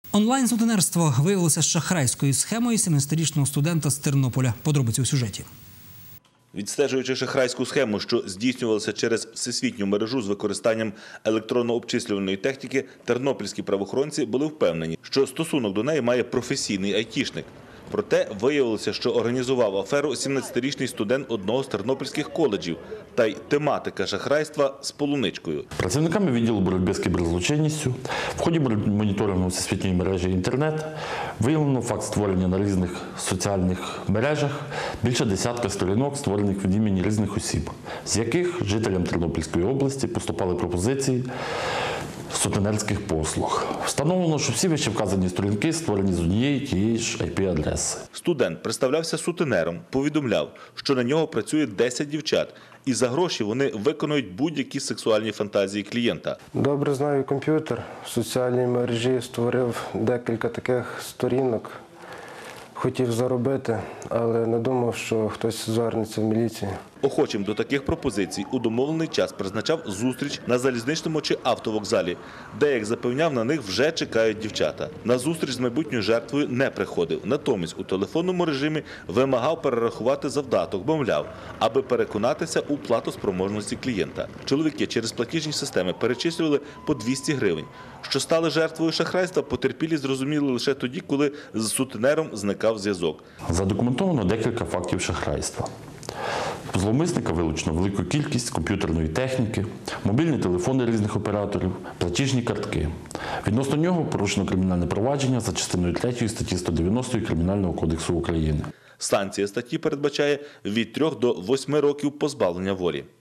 Онлайн-сутенерство виявилося шахрайською схемою 17-річного студента з Тернополя. Подробиці у сюжеті. Відстежуючи шахрайську схему, що здійснювалася через всесвітню мережу з використанням електронно-обчислювальної техніки, тернопільські правоохоронці були впевнені, що стосунок до неї має професійний айтішник. Проте виявилося, що організував аферу 17-річний студент одного з тернопільських коледжів, та й тематика шахрайства з полуничкою. Працівниками відділу боротьби з кіберзлочинністю в ході моніторингу всесвітньої мережі інтернет виявлено факт створення на різних соціальних мережах більше десятка сторінок, створених від імені різних осіб, з яких жителям Тернопільської області поступали пропозиції сутенерських послуг. Встановлено, що всі вищевказані сторінки створені з однієї тієї ж IP-адреси. Студент представлявся сутенером, повідомляв, що на нього працює 10 дівчат, і за гроші вони виконують будь-які сексуальні фантазії клієнта. Добре знаю комп'ютер. В соціальній мережі створив декілька таких сторінок. Хотів заробити, але не думав, що хтось звернеться в міліцію. Охочим до таких пропозицій у домовлений час призначав зустріч на залізничному чи автовокзалі, де, як запевняв, на них вже чекають дівчата. На зустріч з майбутньою жертвою не приходив. Натомість у телефонному режимі вимагав перерахувати завдаток, мовляв, аби переконатися у платоспроможності клієнта. Чоловіки через платіжні системи перечислювали по 200 гривень. Що стали жертвою шахрайства, потерпілі зрозуміли лише тоді, коли з сутенером зникав зв'язок. Задокументовано декілька фактів шахрайства. Зловмисника вилучено велику кількість комп'ютерної техніки, мобільні телефони різних операторів, платіжні картки. Відносно нього порушено кримінальне провадження за частиною 3 статті 190 Кримінального кодексу України. Санкція статті передбачає від 3 до 8 років позбавлення волі.